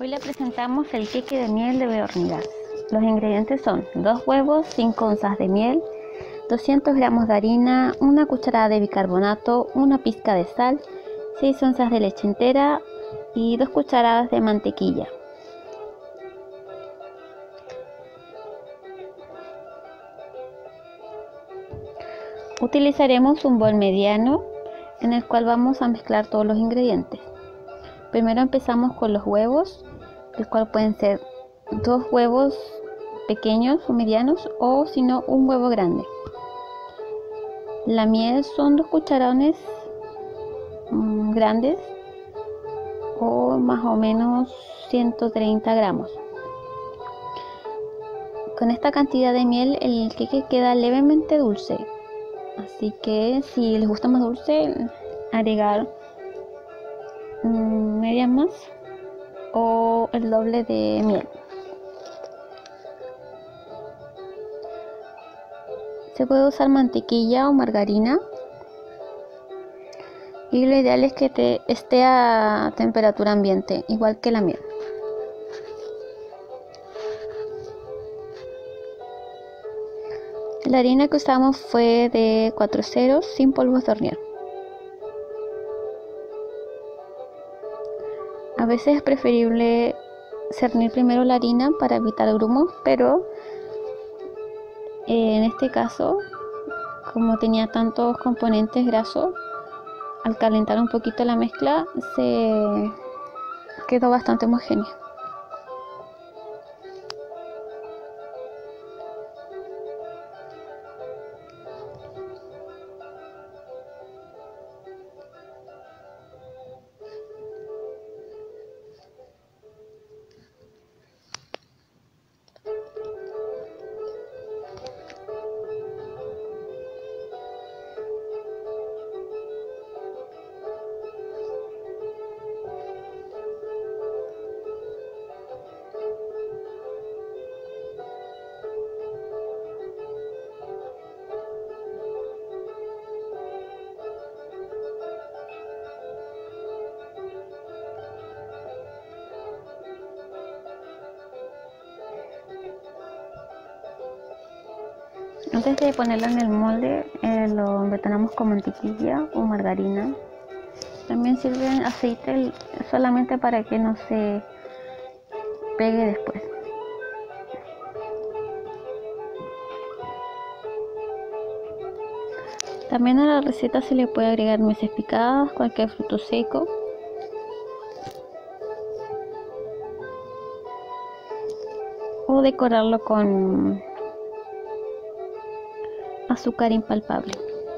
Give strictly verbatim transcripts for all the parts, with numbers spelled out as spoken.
Hoy le presentamos el queque de miel de Beornigas. Los ingredientes son dos huevos, cinco onzas de miel, doscientos gramos de harina, una cucharada de bicarbonato, una pizca de sal, seis onzas de leche entera y dos cucharadas de mantequilla. Utilizaremos un bol mediano en el cual vamos a mezclar todos los ingredientes. Primero empezamos con los huevos, el cual pueden ser dos huevos pequeños o medianos o si no un huevo grande. La miel son dos cucharones mmm, grandes o más o menos ciento treinta gramos. Con esta cantidad de miel el queque queda levemente dulce, así que si les gusta más dulce, agregar mmm, media más o el doble de miel. Se puede usar mantequilla o margarina y lo ideal es que te esté a temperatura ambiente, igual que la miel. La harina que usamos fue de cuatro ceros sin polvos de hornear. A veces es preferible cernir primero la harina para evitar grumos, pero en este caso, como tenía tantos componentes grasos, al calentar un poquito la mezcla se quedó bastante homogénea. Antes de ponerlo en el molde, eh, lo embetunamos con mantequilla o margarina. También sirve aceite solamente para que no se pegue después. También a la receta se le puede agregar nueces picadas, cualquier fruto seco. O decorarlo con azúcar impalpable.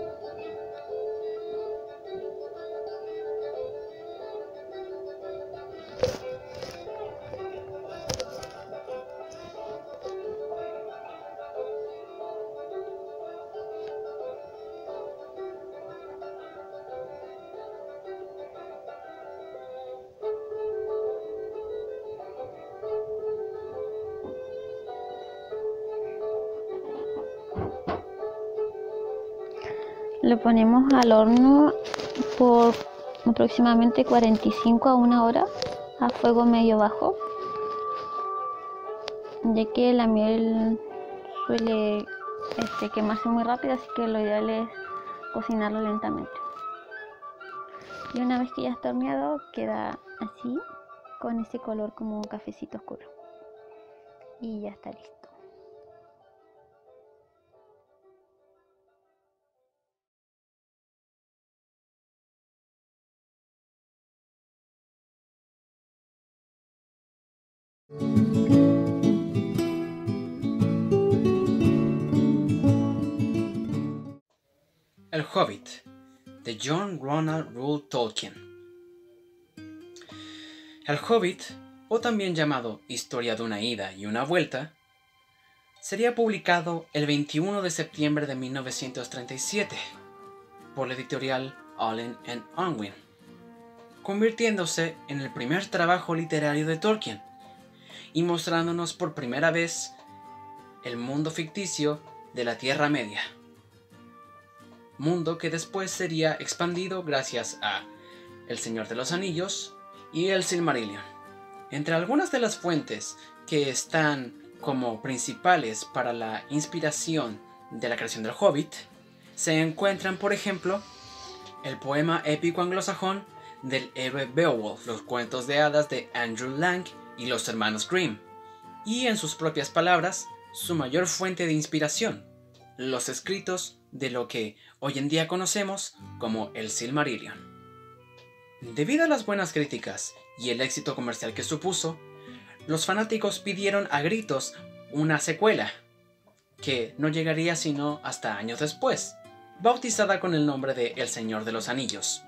Lo ponemos al horno por aproximadamente cuarenta y cinco a una hora a fuego medio bajo, ya que la miel suele este, quemarse muy rápido, así que lo ideal es cocinarlo lentamente. Y una vez que ya está horneado queda así, con ese color como cafecito oscuro, y ya está listo. El Hobbit, de John Ronald Reuel Tolkien. El Hobbit, o también llamado Historia de una ida y una vuelta, sería publicado el veintiuno de septiembre de mil novecientos treinta y siete por la editorial Allen and Unwin, convirtiéndose en el primer trabajo literario de Tolkien y mostrándonos por primera vez el mundo ficticio de la Tierra Media, mundo que después sería expandido gracias a El Señor de los Anillos y El Silmarillion. Entre algunas de las fuentes que están como principales para la inspiración de la creación del Hobbit, se encuentran, por ejemplo, el poema épico anglosajón del héroe Beowulf, los cuentos de hadas de Andrew Lang y los hermanos Grimm, y en sus propias palabras, su mayor fuente de inspiración, los escritos de lo que hoy en día conocemos como el Silmarillion. Debido a las buenas críticas y el éxito comercial que supuso, los fanáticos pidieron a gritos una secuela, que no llegaría sino hasta años después, bautizada con el nombre de El Señor de los Anillos.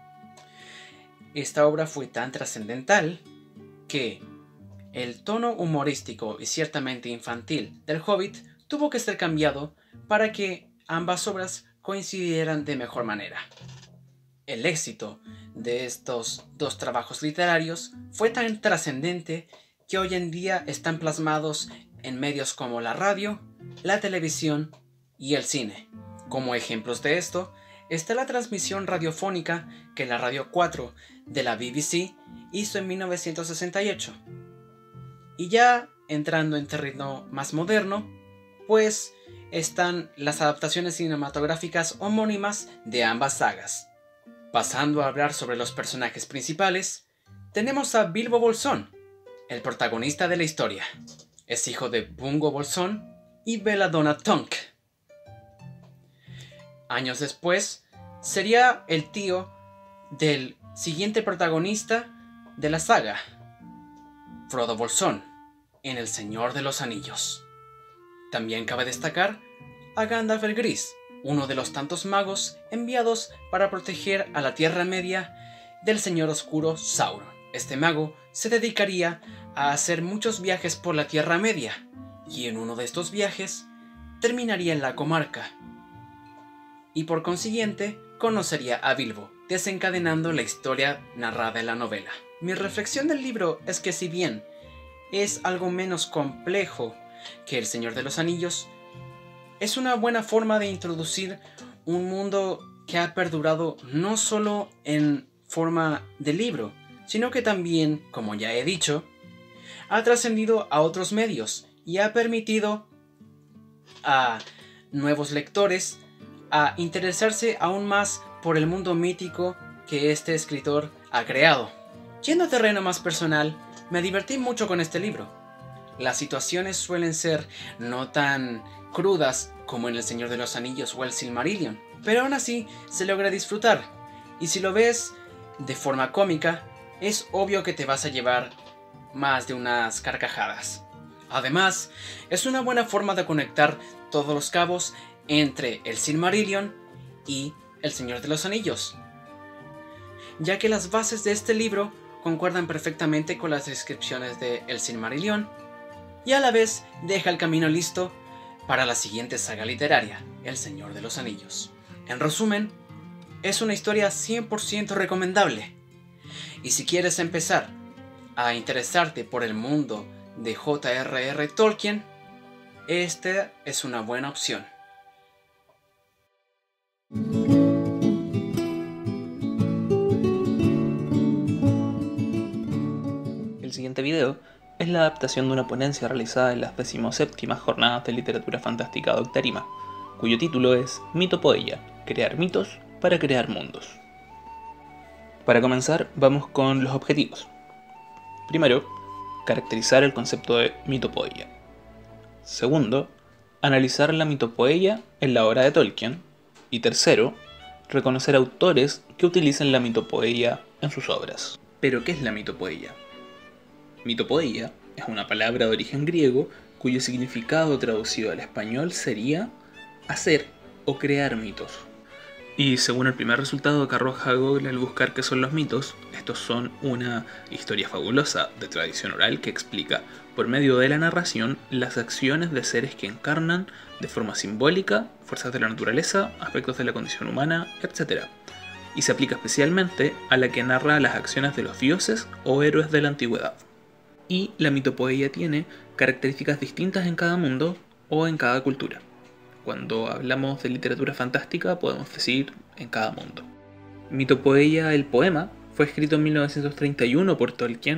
Esta obra fue tan trascendental que el tono humorístico y ciertamente infantil del Hobbit tuvo que ser cambiado para que ambas obras coincidieran de mejor manera. El éxito de estos dos trabajos literarios fue tan trascendente que hoy en día están plasmados en medios como la radio, la televisión y el cine. Como ejemplos de esto está la transmisión radiofónica que la Radio cuatro de la B B C hizo en mil novecientos sesenta y ocho. Y ya entrando en terreno más moderno, pues están las adaptaciones cinematográficas homónimas de ambas sagas. Pasando a hablar sobre los personajes principales, tenemos a Bilbo Bolsón, el protagonista de la historia. Es hijo de Bungo Bolsón y Belladonna Tonk. Años después, sería el tío del siguiente protagonista de la saga, Frodo Bolsón, en El Señor de los Anillos. También cabe destacar a Gandalf el Gris, uno de los tantos magos enviados para proteger a la Tierra Media del Señor Oscuro Sauron. Este mago se dedicaría a hacer muchos viajes por la Tierra Media, y en uno de estos viajes terminaría en la comarca, y por consiguiente conocería a Bilbo, desencadenando la historia narrada en la novela. Mi reflexión del libro es que si bien es algo menos complejo que El Señor de los Anillos, es una buena forma de introducir un mundo que ha perdurado no solo en forma de libro, sino que también, como ya he dicho, ha trascendido a otros medios y ha permitido a nuevos lectores a interesarse aún más por el mundo mítico que este escritor ha creado. Yendo a terreno más personal, me divertí mucho con este libro. Las situaciones suelen ser no tan crudas como en El Señor de los Anillos o el Silmarillion, pero aún así se logra disfrutar, y si lo ves de forma cómica, es obvio que te vas a llevar más de unas carcajadas. Además, es una buena forma de conectar todos los cabos entre el Silmarillion y El Señor de los Anillos, ya que las bases de este libro concuerdan perfectamente con las descripciones de El Silmarillion, y a la vez deja el camino listo para la siguiente saga literaria, El Señor de los Anillos. En resumen, es una historia cien por ciento recomendable, y si quieres empezar a interesarte por el mundo de J R R Tolkien, esta es una buena opción. El siguiente video es la adaptación de una ponencia realizada en las decimoséptimas Jornadas de Literatura Fantástica Docta Arima, cuyo título es Mitopoeia, crear mitos para crear mundos. Para comenzar, vamos con los objetivos. Primero, caracterizar el concepto de mitopoeia. Segundo, analizar la mitopoeia en la obra de Tolkien. Y tercero, reconocer autores que utilicen la mitopoeia en sus obras. ¿Pero qué es la mitopoeia? Mitopoeia es una palabra de origen griego cuyo significado traducido al español sería hacer o crear mitos. Y según el primer resultado que arroja Google al buscar qué son los mitos, estos son una historia fabulosa de tradición oral que explica, por medio de la narración, las acciones de seres que encarnan de forma simbólica fuerzas de la naturaleza, aspectos de la condición humana, etcétera. Y se aplica especialmente a la que narra las acciones de los dioses o héroes de la antigüedad. Y la mitopoeia tiene características distintas en cada mundo o en cada cultura. Cuando hablamos de literatura fantástica podemos decir en cada mundo. Mitopoeia, el poema, fue escrito en mil novecientos treinta y uno por Tolkien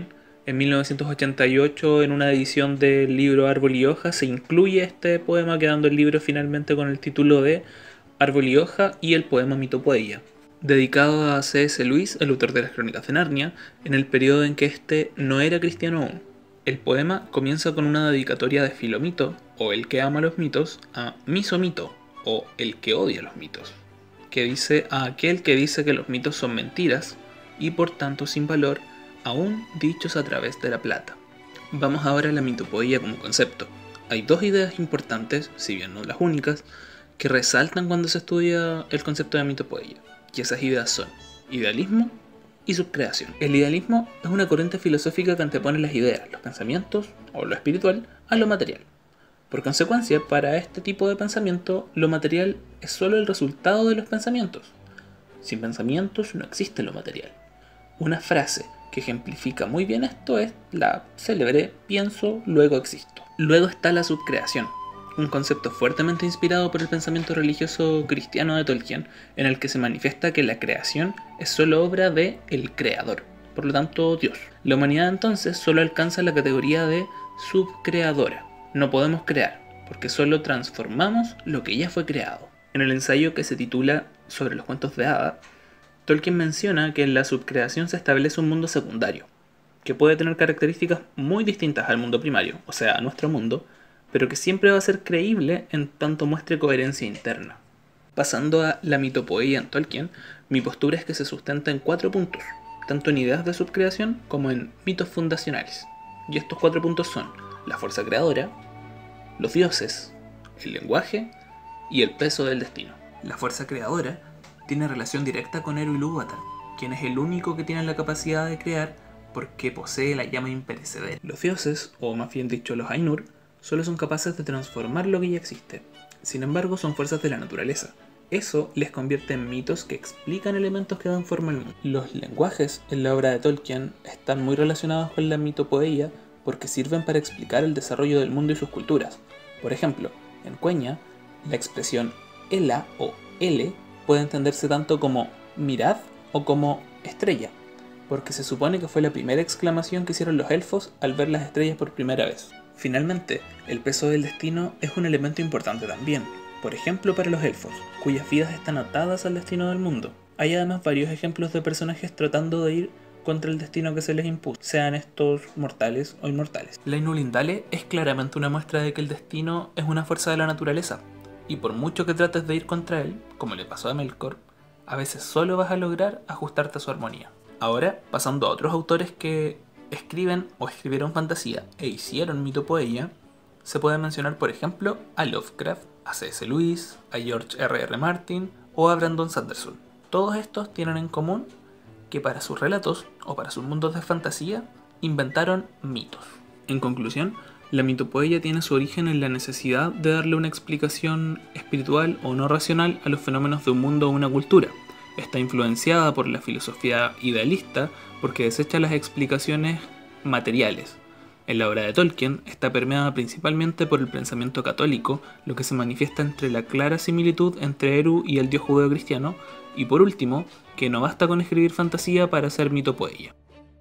En mil novecientos ochenta y ocho, en una edición del libro Árbol y Hoja, se incluye este poema, quedando el libro finalmente con el título de Árbol y Hoja y el poema Mitopoeia, dedicado a C S Lewis, el autor de las Crónicas de Narnia, en el periodo en que éste no era cristiano aún. El poema comienza con una dedicatoria de Filomito, o el que ama los mitos, a Misomito, o el que odia los mitos, que dice a aquel que dice que los mitos son mentiras y por tanto sin valor, aún dichos a través de la plata. Vamos ahora a la mitopoeia como concepto. Hay dos ideas importantes, si bien no las únicas, que resaltan cuando se estudia el concepto de mitopoeia, y esas ideas son idealismo y subcreación. El idealismo es una corriente filosófica que antepone las ideas, los pensamientos o lo espiritual a lo material. Por consecuencia, para este tipo de pensamiento, lo material es solo el resultado de los pensamientos. Sin pensamientos no existe lo material. Una frase que ejemplifica muy bien esto es la célebre pienso, luego existo. Luego está la subcreación, un concepto fuertemente inspirado por el pensamiento religioso cristiano de Tolkien, en el que se manifiesta que la creación es solo obra de el creador, por lo tanto Dios. La humanidad entonces solo alcanza la categoría de subcreadora. No podemos crear, porque solo transformamos lo que ya fue creado. En el ensayo que se titula Sobre los cuentos de hadas, Tolkien menciona que en la subcreación se establece un mundo secundario, que puede tener características muy distintas al mundo primario, o sea, a nuestro mundo, pero que siempre va a ser creíble en tanto muestre coherencia interna. Pasando a la mitopoeia en Tolkien, mi postura es que se sustenta en cuatro puntos, tanto en ideas de subcreación como en mitos fundacionales. Y estos cuatro puntos son la fuerza creadora, los dioses, el lenguaje y el peso del destino. La fuerza creadora tiene relación directa con Eru Ilúvatar, quien es el único que tiene la capacidad de crear porque posee la llama imperecedera. Los dioses, o más bien dicho los Ainur, solo son capaces de transformar lo que ya existe. Sin embargo, son fuerzas de la naturaleza. Eso les convierte en mitos que explican elementos que dan forma al mundo. Los lenguajes en la obra de Tolkien están muy relacionados con la mitopoeia porque sirven para explicar el desarrollo del mundo y sus culturas. Por ejemplo, en Quenya, la expresión Ela o Ele puede entenderse tanto como mirad o como estrella, porque se supone que fue la primera exclamación que hicieron los elfos al ver las estrellas por primera vez. Finalmente, el peso del destino es un elemento importante también, por ejemplo para los elfos, cuyas vidas están atadas al destino del mundo. Hay además varios ejemplos de personajes tratando de ir contra el destino que se les impuso, sean estos mortales o inmortales. La Ainulindale es claramente una muestra de que el destino es una fuerza de la naturaleza, y por mucho que trates de ir contra él, como le pasó a Melkor, a veces solo vas a lograr ajustarte a su armonía. Ahora, pasando a otros autores que escriben o escribieron fantasía e hicieron mitopoeia, se puede mencionar por ejemplo a Lovecraft, a C S Lewis, a George R R Martin o a Brandon Sanderson. Todos estos tienen en común que para sus relatos o para sus mundos de fantasía inventaron mitos. En conclusión, la mitopoeia tiene su origen en la necesidad de darle una explicación espiritual o no racional a los fenómenos de un mundo o una cultura. Está influenciada por la filosofía idealista porque desecha las explicaciones materiales. En la obra de Tolkien está permeada principalmente por el pensamiento católico, lo que se manifiesta entre la clara similitud entre Eru y el dios judeo-cristiano, y por último, que no basta con escribir fantasía para hacer mitopoeia.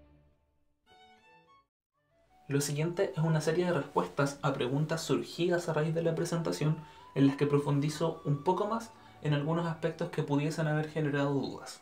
Lo siguiente es una serie de respuestas a preguntas surgidas a raíz de la presentación, en las que profundizo un poco más en algunos aspectos que pudiesen haber generado dudas.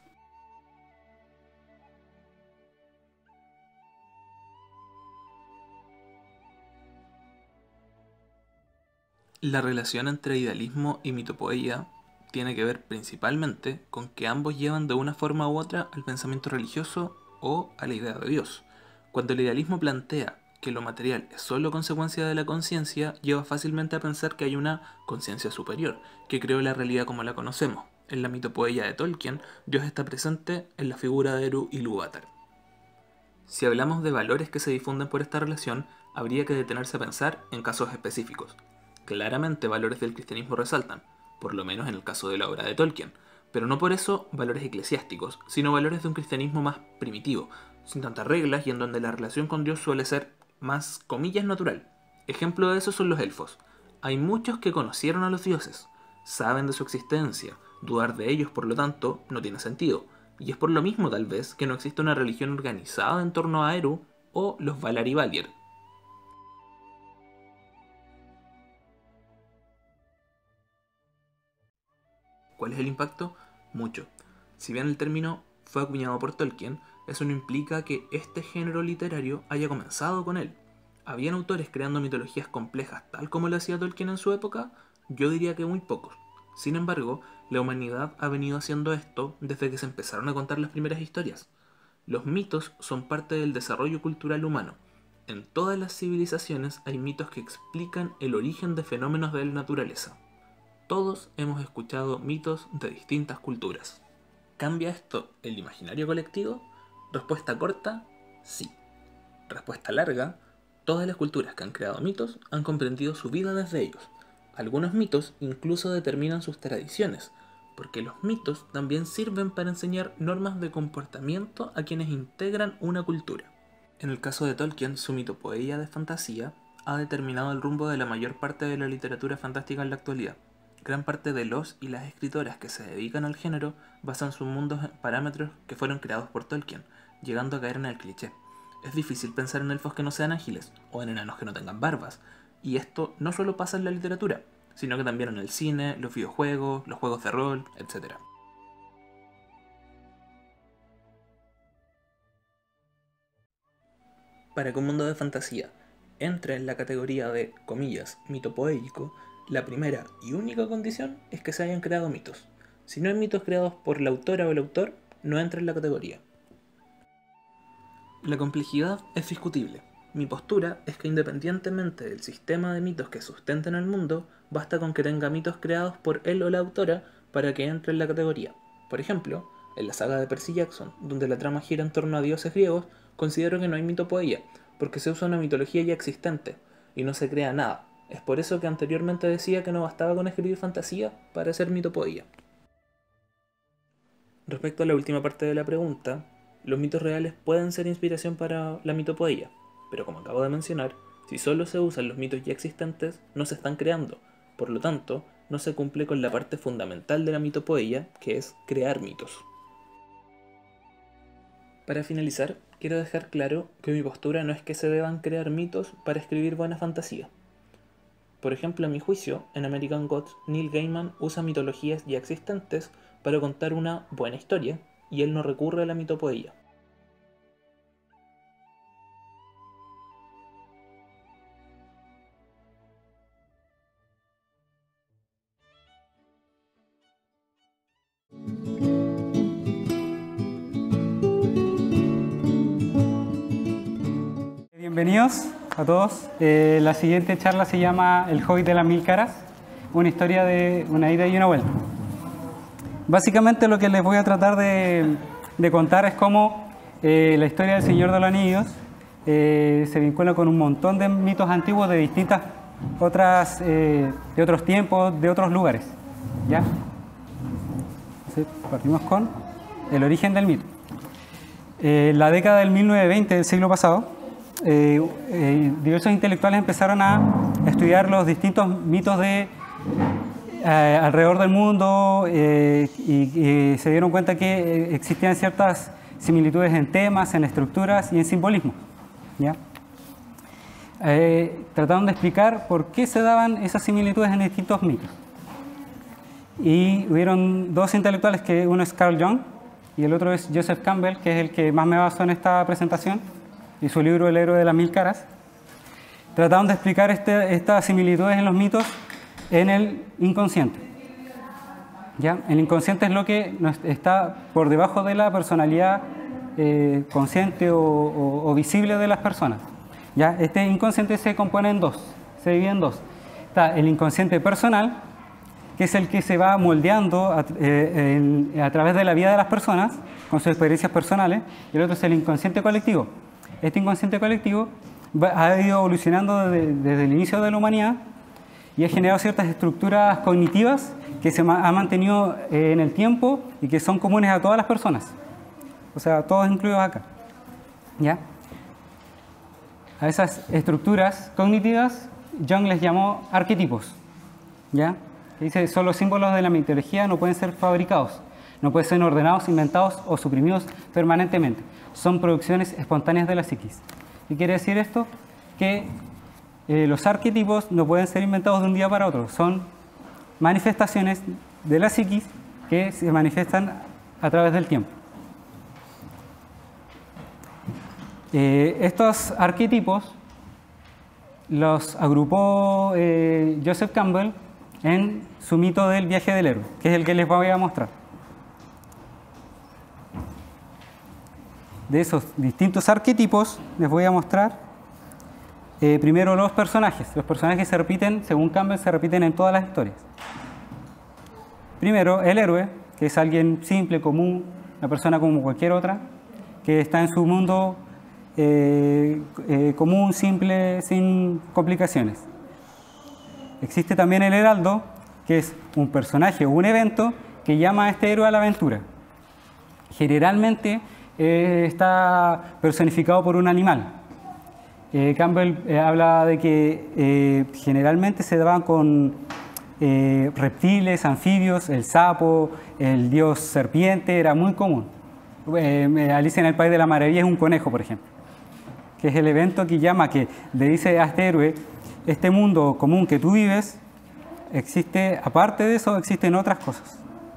La relación entre idealismo y mitopoeia tiene que ver principalmente con que ambos llevan de una forma u otra al pensamiento religioso o a la idea de Dios. Cuando el idealismo plantea que lo material es solo consecuencia de la conciencia, lleva fácilmente a pensar que hay una conciencia superior, que creó la realidad como la conocemos. En la mitopoeia de Tolkien, Dios está presente en la figura de Eru Ilúvatar. Si hablamos de valores que se difunden por esta relación, habría que detenerse a pensar en casos específicos. Claramente valores del cristianismo resaltan, por lo menos en el caso de la obra de Tolkien, pero no por eso valores eclesiásticos, sino valores de un cristianismo más primitivo, sin tantas reglas y en donde la relación con Dios suele ser más, comillas, natural. Ejemplo de eso son los elfos. Hay muchos que conocieron a los dioses, saben de su existencia, dudar de ellos por lo tanto no tiene sentido, y es por lo mismo tal vez que no existe una religión organizada en torno a Eru o los Valar y Valyr. ¿Cuál es el impacto? Mucho. Si bien el término fue acuñado por Tolkien, eso no implica que este género literario haya comenzado con él. ¿Habían autores creando mitologías complejas tal como lo hacía Tolkien en su época? Yo diría que muy pocos. Sin embargo, la humanidad ha venido haciendo esto desde que se empezaron a contar las primeras historias. Los mitos son parte del desarrollo cultural humano. En todas las civilizaciones hay mitos que explican el origen de fenómenos de la naturaleza. Todos hemos escuchado mitos de distintas culturas. ¿Cambia esto el imaginario colectivo? Respuesta corta, sí. Respuesta larga, todas las culturas que han creado mitos han comprendido su vida desde ellos. Algunos mitos incluso determinan sus tradiciones, porque los mitos también sirven para enseñar normas de comportamiento a quienes integran una cultura. En el caso de Tolkien, su mitopoeía de fantasía ha determinado el rumbo de la mayor parte de la literatura fantástica en la actualidad. Gran parte de los y las escritoras que se dedican al género basan sus mundos en parámetros que fueron creados por Tolkien, llegando a caer en el cliché. Es difícil pensar en elfos que no sean ágiles, o en enanos que no tengan barbas, y esto no solo pasa en la literatura, sino que también en el cine, los videojuegos, los juegos de rol, etcétera. Para que un mundo de fantasía entre en la categoría de, comillas, mitopoéico, la primera y única condición es que se hayan creado mitos. Si no hay mitos creados por la autora o el autor, no entra en la categoría. La complejidad es discutible. Mi postura es que independientemente del sistema de mitos que sustenten el mundo, basta con que tenga mitos creados por él o la autora para que entre en la categoría. Por ejemplo, en la saga de Percy Jackson, donde la trama gira en torno a dioses griegos, considero que no hay mitopoeía, porque se usa una mitología ya existente, y no se crea nada. Es por eso que anteriormente decía que no bastaba con escribir fantasía para hacer mitopoeía. Respecto a la última parte de la pregunta, los mitos reales pueden ser inspiración para la mitopoeía, pero como acabo de mencionar, si solo se usan los mitos ya existentes, no se están creando, por lo tanto, no se cumple con la parte fundamental de la mitopoeía, que es crear mitos. Para finalizar, quiero dejar claro que mi postura no es que se deban crear mitos para escribir buena fantasía. Por ejemplo, a mi juicio, en American Gods, Neil Gaiman usa mitologías ya existentes para contar una buena historia, y él no recurre a la mitopoeía. Bienvenidos a todos. Eh, la siguiente charla se llama El Hobbit de las Mil Caras, una historia de una ida y una vuelta. Básicamente lo que les voy a tratar de, de contar es cómo eh, la historia del Señor de los Anillos eh, se vincula con un montón de mitos antiguos de distintas otras, eh, de otros tiempos, de otros lugares. ¿Ya? Entonces, partimos con el origen del mito. En eh, la década del mil novecientos veinte del siglo pasado, Eh, eh, diversos intelectuales empezaron a estudiar los distintos mitos de eh, alrededor del mundo eh, y, y se dieron cuenta que existían ciertas similitudes en temas, en estructuras y en simbolismo. ¿Ya? Eh, trataron de explicar por qué se daban esas similitudes en distintos mitos. Y hubieron dos intelectuales, que uno es Carl Jung y el otro es Joseph Campbell, que es el que más me baso en esta presentación, y su libro El héroe de las mil caras. Trataron de explicar este, estas similitudes en los mitos en el inconsciente. ¿Ya? El inconsciente es lo que está por debajo de la personalidad eh, consciente o, o, o visible de las personas. ¿Ya? Este inconsciente se compone en dos, se divide en dos. Está el inconsciente personal, que es el que se va moldeando a, eh, en, a través de la vida de las personas, con sus experiencias personales, y el otro es el inconsciente colectivo. Este inconsciente colectivo ha ido evolucionando desde, desde el inicio de la humanidad y ha generado ciertas estructuras cognitivas que se ha mantenido en el tiempo y que son comunes a todas las personas. O sea, todos incluidos acá. ¿Ya? A esas estructuras cognitivas Jung les llamó arquetipos. ¿Ya? Que dice, son los símbolos de la mitología, no pueden ser fabricados. No pueden ser ordenados, inventados o suprimidos permanentemente. Son producciones espontáneas de la psiquis. ¿Qué quiere decir esto? Que eh, los arquetipos no pueden ser inventados de un día para otro, son manifestaciones de la psiquis que se manifiestan a través del tiempo. Eh, estos arquetipos los agrupó eh, Joseph Campbell en su mito del viaje del héroe, que es el que les voy a mostrar. De esos distintos arquetipos les voy a mostrar eh, primero los personajes. Los personajes se repiten, según Campbell, se repiten en todas las historias. Primero, el héroe, que es alguien simple, común, una persona como cualquier otra, que está en su mundo eh, eh, común, simple, sin complicaciones. Existe también el heraldo, que es un personaje o un evento que llama a este héroe a la aventura. Generalmente eh, está personificado por un animal. Eh, Campbell eh, habla de que eh, generalmente se daban con eh, reptiles, anfibios, el sapo, el dios serpiente, era muy común. Eh, Alicia en el País de la Maravilla es un conejo, por ejemplo, que es el evento que llama, que le dice a este héroe: este mundo común que tú vives, existe, aparte de eso, existen otras cosas.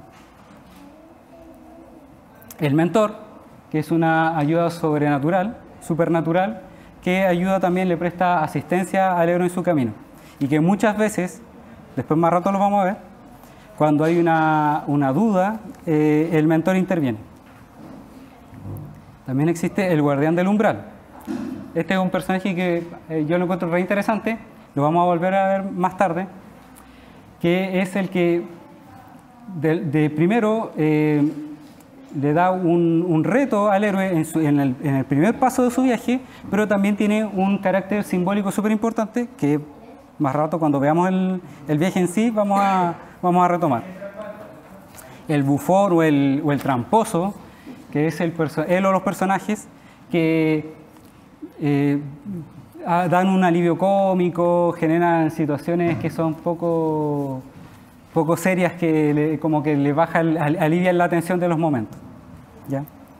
El mentor, que es una ayuda sobrenatural, supernatural, que ayuda también, le presta asistencia al héroe en su camino. Y que muchas veces, después más rato lo vamos a ver, cuando hay una, una duda, eh, el mentor interviene. También existe el guardián del umbral. Este es un personaje que eh, yo lo encuentro re interesante, lo vamos a volver a ver más tarde, que es el que de, de primero eh, le da un, un reto al héroe en, su, en, el, en el primer paso de su viaje, pero también tiene un carácter simbólico súper importante que más rato, cuando veamos el, el viaje en sí, vamos a, vamos a retomar. El bufón o el, o el tramposo, que es el él o los personajes que eh, dan un alivio cómico, generan situaciones que son poco, poco serias, que le, como que le baja, el, alivian la tensión de los momentos. ¿Ya?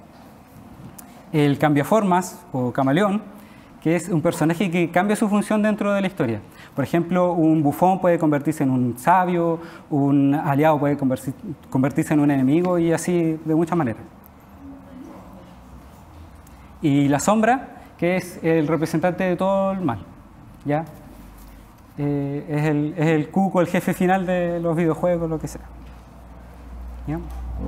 El cambiaformas o camaleón, que es un personaje que cambia su función dentro de la historia. Por ejemplo, un bufón puede convertirse en un sabio, un aliado puede convertirse en un enemigo, y así de muchas maneras. Y la sombra, que es el representante de todo el mal, ¿ya? Eh, es, el, es el cuco, el jefe final de los videojuegos, lo que sea. ¿Ya?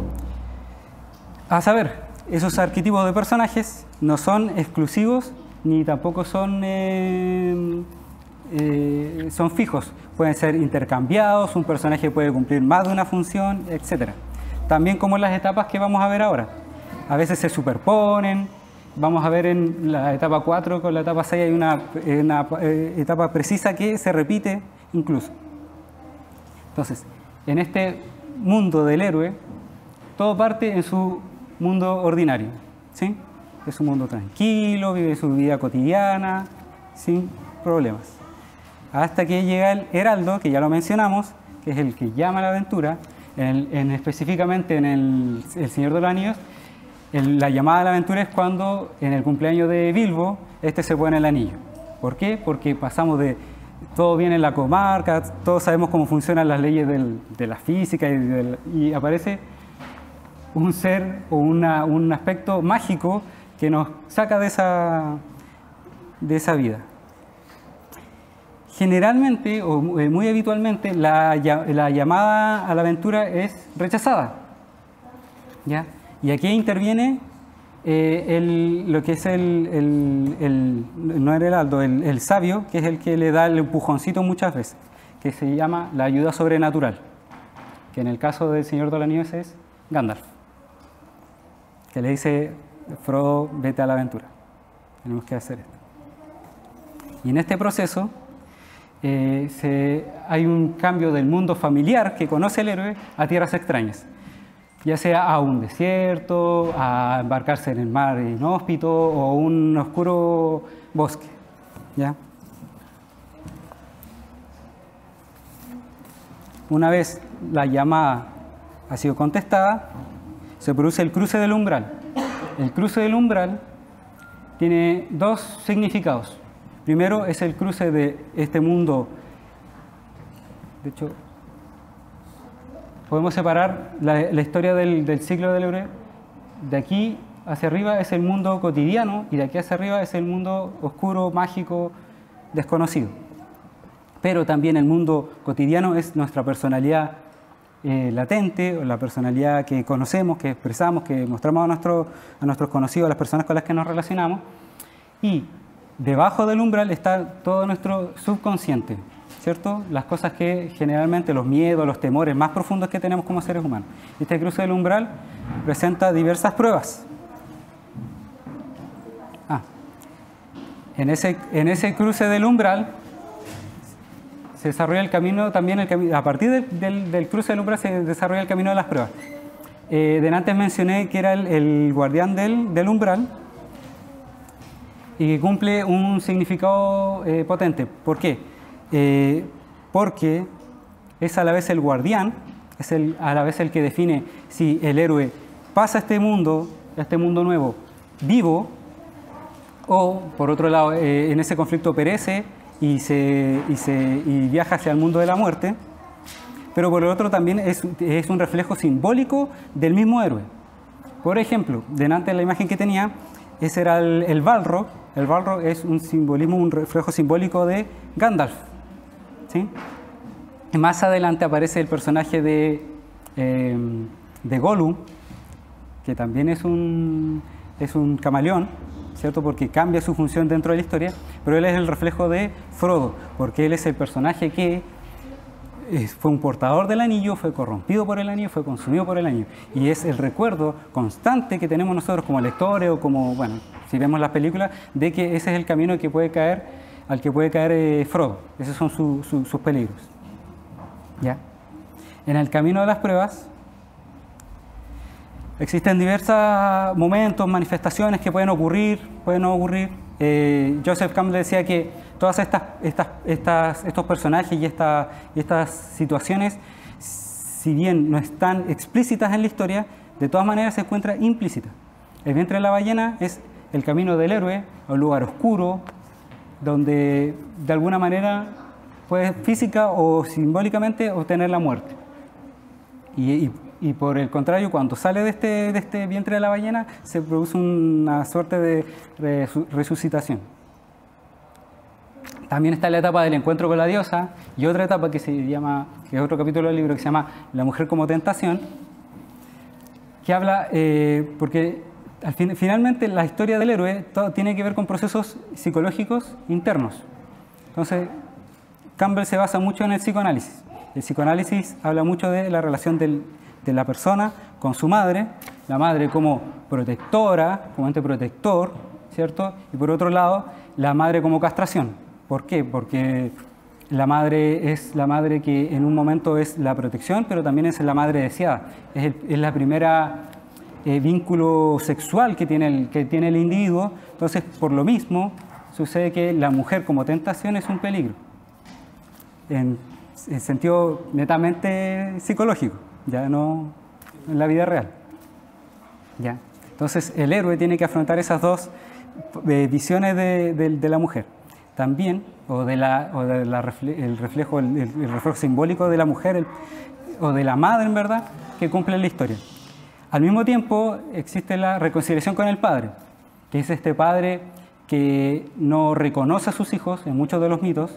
A saber, esos arquetipos de personajes no son exclusivos ni tampoco son, eh, eh, son fijos. Pueden ser intercambiados, un personaje puede cumplir más de una función, etcétera. También como en las etapas que vamos a ver ahora. A veces se superponen. Vamos a ver en la etapa cuatro con la etapa seis hay una, una eh, etapa precisa que se repite incluso. Entonces, en este mundo del héroe, todo parte en su mundo ordinario, ¿sí? Es un mundo tranquilo, vive su vida cotidiana, sin problemas. Hasta que llega el heraldo, que ya lo mencionamos, que es el que llama a la aventura, en, en, específicamente en el, el Señor de los Anillos. El, la llamada a la aventura es cuando en el cumpleaños de Bilbo este se pone el anillo. ¿Por qué? Porque pasamos de todo viene en la comarca, todos sabemos cómo funcionan las leyes del, de la física y, del, y aparece un ser o una, un aspecto mágico que nos saca de esa, de esa vida. Generalmente o muy habitualmente la, la llamada a la aventura es rechazada, ¿ya? Y aquí interviene eh, el, lo que es el, el, el no el heraldo, el, el sabio, que es el que le da el empujoncito muchas veces, que se llama la ayuda sobrenatural, que en el caso del Señor de los Anillos es Gandalf, que le dice: Frodo, vete a la aventura, tenemos que hacer esto. Y en este proceso eh, se, hay un cambio del mundo familiar que conoce el héroe a tierras extrañas, ya sea a un desierto, a embarcarse en el mar inhóspito o un oscuro bosque, ¿ya? Una vez la llamada ha sido contestada, se produce el cruce del umbral. El cruce del umbral tiene dos significados. Primero es el cruce de este mundo. De hecho, podemos separar la, la historia del, del ciclo del héroe. De aquí hacia arriba es el mundo cotidiano y de aquí hacia arriba es el mundo oscuro, mágico, desconocido. Pero también el mundo cotidiano es nuestra personalidad eh, latente, o la personalidad que conocemos, que expresamos, que mostramos a, nuestro, a nuestros conocidos, a las personas con las que nos relacionamos. Y debajo del umbral está todo nuestro subconsciente, ¿cierto? Las cosas que generalmente, los miedos, los temores más profundos que tenemos como seres humanos. Este cruce del umbral presenta diversas pruebas. Ah, en ese, en ese cruce del umbral se desarrolla el camino, también el camino, a partir del, del, del cruce del umbral se desarrolla el camino de las pruebas. Eh, de antes mencioné que era el, el guardián del, del umbral y que cumple un significado eh, potente. ¿Por qué? Eh, porque es a la vez el guardián, es el, a la vez el que define si el héroe pasa a este mundo, a este mundo nuevo, vivo, o por otro lado, eh, en ese conflicto perece y, se, y, se, y viaja hacia el mundo de la muerte. Pero por el otro también es, es un reflejo simbólico del mismo héroe. Por ejemplo, delante de la imagen que tenía, ese era el, el Balrog. El Balrog es un simbolismo, un reflejo simbólico de Gandalf, ¿sí? Y más adelante aparece el personaje de, eh, de Gollum, que también es un, es un camaleón, ¿cierto? Porque cambia su función dentro de la historia, pero él es el reflejo de Frodo, porque él es el personaje que fue un portador del anillo, fue corrompido por el anillo, fue consumido por el anillo. Y es el recuerdo constante que tenemos nosotros como lectores o como, bueno, si vemos las películas, de que ese es el camino que puede caer, al que puede caer eh, Frodo. Esos son su, su, sus peligros. ¿Ya? En el camino de las pruebas existen diversos momentos, manifestaciones que pueden ocurrir, pueden no ocurrir. Eh, Joseph Campbell decía que todas estas, estas, estas, estos personajes y, esta, y estas situaciones, si bien no están explícitas en la historia, de todas maneras se encuentra implícita. El vientre de la ballena es el camino del héroe, un lugar oscuro, donde de alguna manera puede física o simbólicamente obtener la muerte. Y, y, y por el contrario, cuando sale de este, de este vientre de la ballena, se produce una suerte de resucitación. También está la etapa del encuentro con la diosa y otra etapa que se llama, que es otro capítulo del libro que se llama La mujer como tentación, que habla, eh, porque al fin, finalmente la historia del héroe todo tiene que ver con procesos psicológicos internos. Entonces, Campbell se basa mucho en el psicoanálisis. El psicoanálisis habla mucho de la relación del, de la persona con su madre, la madre como protectora, como ente protector, ¿cierto? Y por otro lado, la madre como castración. ¿Por qué? Porque la madre es la madre que en un momento es la protección, pero también es la madre deseada. Es, el, es la primera eh, vínculo sexual que tiene, el, que tiene el individuo. Entonces, por lo mismo, sucede que la mujer como tentación es un peligro. En, en sentido netamente psicológico, ya no en la vida real. ¿Ya? Entonces, el héroe tiene que afrontar esas dos eh, visiones de, de, de la mujer. También, o de la, o de la refle el, reflejo, el, el reflejo simbólico de la mujer, el, o de la madre, en verdad, que cumple la historia. Al mismo tiempo, existe la reconciliación con el padre, que es este padre que no reconoce a sus hijos en muchos de los mitos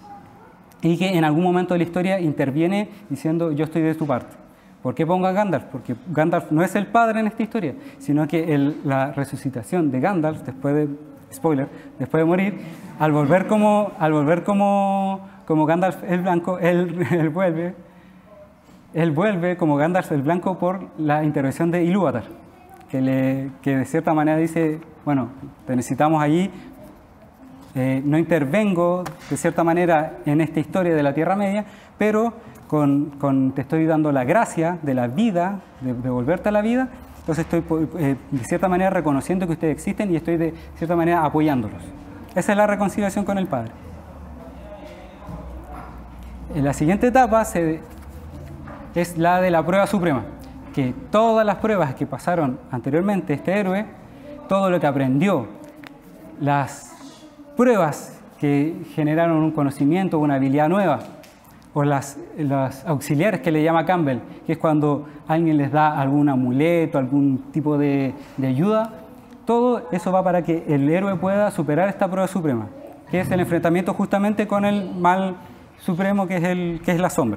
y que en algún momento de la historia interviene diciendo, yo estoy de tu parte. ¿Por qué pongo a Gandalf? Porque Gandalf no es el padre en esta historia, sino que el, la resucitación de Gandalf, después de, spoiler, después de morir, al volver como, al volver como, como Gandalf el Blanco, él, él, vuelve, él vuelve como Gandalf el Blanco por la intervención de Ilúvatar, que, le, que de cierta manera dice, bueno, te necesitamos allí, eh, no intervengo de cierta manera en esta historia de la Tierra Media, pero con, con, te estoy dando la gracia de la vida, de, de volverte a la vida. Entonces estoy eh, de cierta manera reconociendo que ustedes existen y estoy de cierta manera apoyándolos. Esa es la reconciliación con el Padre. En la siguiente etapa se, es la de la prueba suprema, que todas las pruebas que pasaron anteriormente este héroe, todo lo que aprendió las pruebas que generaron un conocimiento, una habilidad nueva, o las, las auxiliares que le llama Campbell, que es cuando alguien les da algún amuleto, algún tipo de, de ayuda. Todo eso va para que el héroe pueda superar esta prueba suprema, que es el enfrentamiento justamente con el mal supremo, que es, el, que es la sombra.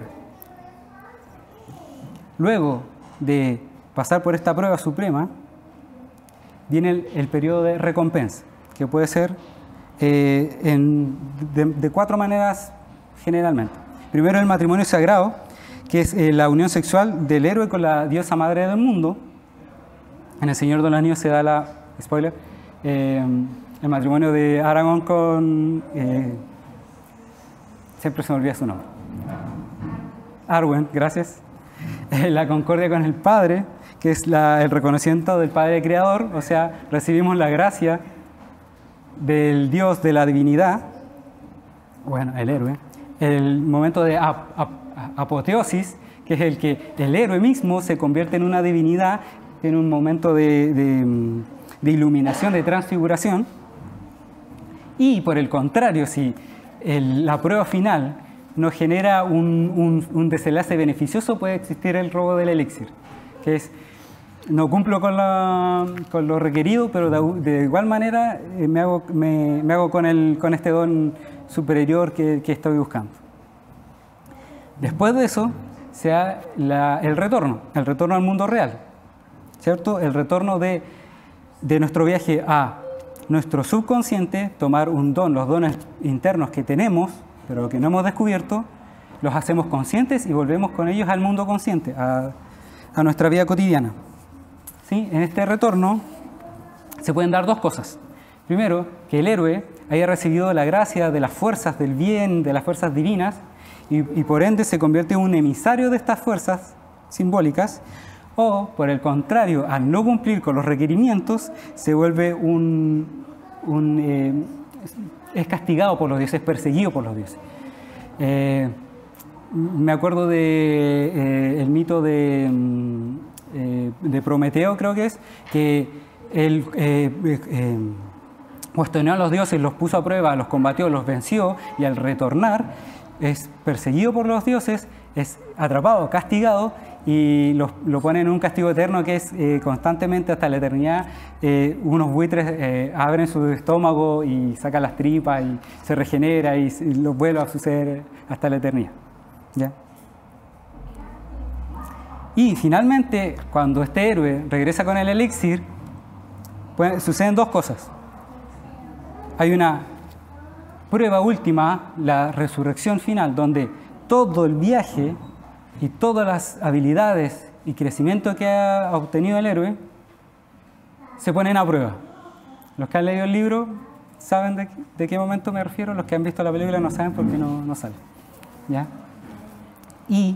Luego de pasar por esta prueba suprema, viene el, el periodo de recompensa, que puede ser eh, en, de, de cuatro maneras generalmente. Primero, el matrimonio sagrado, que es eh, la unión sexual del héroe con la diosa madre del mundo. En El Señor de los Anillos se da la, spoiler, eh, el matrimonio de Aragorn con, eh, siempre se me olvida su nombre, Arwen, gracias. Eh, la concordia con el Padre, que es la, el reconocimiento del Padre Creador, o sea, recibimos la gracia del Dios, de la divinidad, bueno, el héroe. El momento de ap ap apoteosis, que es el que el héroe mismo se convierte en una divinidad, en un momento de, de, de iluminación, de transfiguración. Y por el contrario, si el, la prueba final nos genera un, un, un desenlace beneficioso, puede existir el robo del elixir, que es: no cumplo con, la, con lo requerido, pero de, de igual manera eh, me, hago, me, me hago con, el, con este don superior que, que estoy buscando. Después de eso, se da la, el retorno, el retorno al mundo real, ¿cierto? El retorno de, de nuestro viaje a nuestro subconsciente, tomar un don, los dones internos que tenemos, pero que no hemos descubierto, los hacemos conscientes y volvemos con ellos al mundo consciente, a, a nuestra vida cotidiana. ¿Sí? En este retorno se pueden dar dos cosas. Primero, que el héroe haya recibido la gracia de las fuerzas del bien, de las fuerzas divinas, y, y por ende se convierte en un emisario de estas fuerzas simbólicas, o por el contrario, al no cumplir con los requerimientos, se vuelve un, un eh, es castigado por los dioses, perseguido por los dioses. Eh, me acuerdo de eh, el mito de, eh, de Prometeo, creo que es, que él eh, eh, cuestionó a los dioses, los puso a prueba, los combatió, los venció, y al retornar es perseguido por los dioses, es atrapado, castigado, y lo, lo ponen en un castigo eterno que es eh, constantemente hasta la eternidad. Eh, unos buitres eh, abren su estómago y sacan las tripas y se regenera y, y lo vuelve a suceder hasta la eternidad. ¿Ya? Y finalmente, cuando este héroe regresa con el elixir, pues, suceden dos cosas. Hay una prueba última, la resurrección final, donde todo el viaje y todas las habilidades y crecimiento que ha obtenido el héroe se ponen a prueba. Los que han leído el libro saben de, de qué momento me refiero, los que han visto la película no saben porque no, no sale. ¿Ya? Y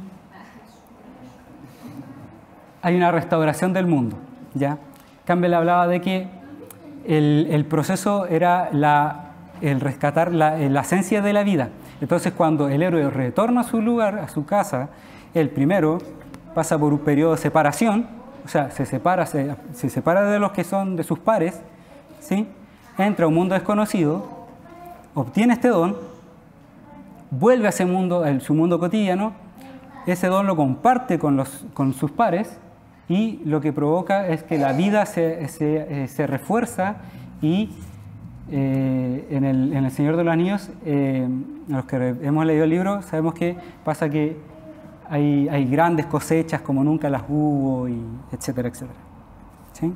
hay una restauración del mundo. ¿Ya? Campbell hablaba de que el, el proceso era la, el rescatar la, la esencia de la vida. Entonces, cuando el héroe retorna a su lugar, a su casa, el primero pasa por un periodo de separación, o sea, se separa, se, se separa de los que son de sus pares, ¿sí? Entra a un mundo desconocido, obtiene este don, vuelve a ese mundo, a su mundo cotidiano, ese don lo comparte con, los, con sus pares, y lo que provoca es que la vida se, se, se refuerza, y eh, en, el, en El Señor de los Anillos, eh, los que hemos leído el libro, sabemos que pasa que Hay, hay grandes cosechas como nunca las hubo, y etcétera, etcétera. ¿Sí?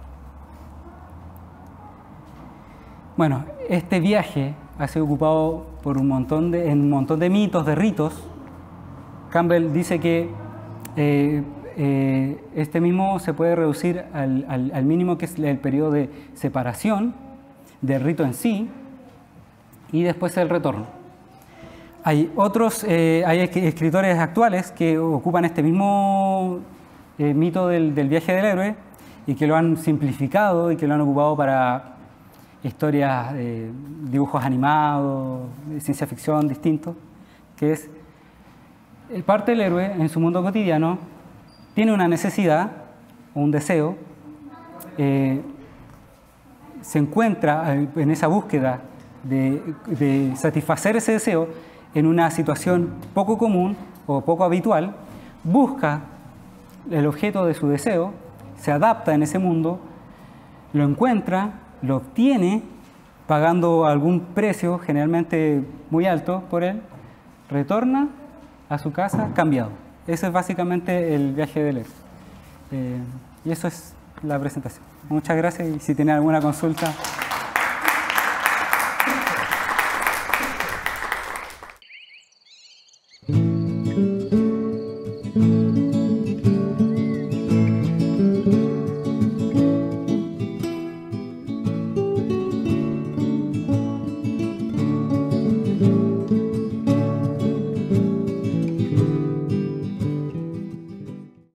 Bueno, este viaje ha sido ocupado por un montón de, en un montón de mitos, de ritos. Campbell dice que eh, eh, este mismo se puede reducir al, al, al mínimo, que es el periodo de separación del rito en sí, y después el retorno. Hay otros, eh, hay escritores actuales que ocupan este mismo eh, mito del, del viaje del héroe y que lo han simplificado y que lo han ocupado para historias, eh, dibujos animados, de ciencia ficción distintos, que es parte del héroe en su mundo cotidiano tiene una necesidad o un deseo, eh, se encuentra en esa búsqueda de, de satisfacer ese deseo en una situación poco común o poco habitual, busca el objeto de su deseo, se adapta en ese mundo, lo encuentra, lo obtiene, pagando algún precio, generalmente muy alto por él, retorna a su casa cambiado. Ese es básicamente el viaje del héroe. Eh, y eso es la presentación. Muchas gracias y si tienen alguna consulta.